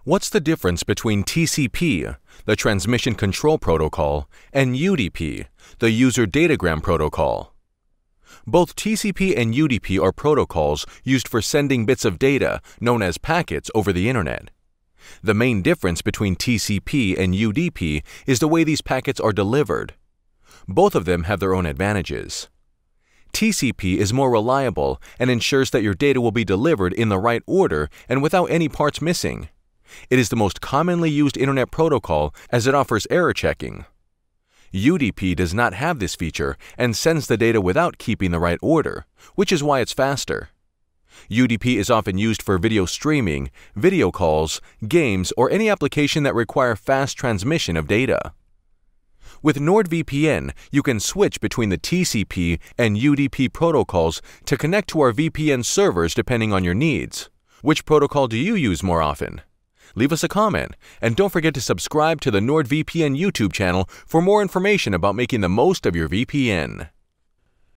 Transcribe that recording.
What's the difference between TCP, the Transmission Control Protocol, and UDP, the User Datagram Protocol? Both TCP and UDP are protocols used for sending bits of data, known as packets, over the Internet. The main difference between TCP and UDP is the way these packets are delivered. Both of them have their own advantages. TCP is more reliable and ensures that your data will be delivered in the right order and without any parts missing. It is the most commonly used Internet protocol as it offers error checking. UDP does not have this feature and sends the data without keeping the right order, which is why it's faster. UDP is often used for video streaming, video calls, games, or any application that require fast transmission of data. With NordVPN, you can switch between the TCP and UDP protocols to connect to our VPN servers depending on your needs. Which protocol do you use more often? Leave us a comment, and don't forget to subscribe to the NordVPN YouTube channel for more information about making the most of your VPN.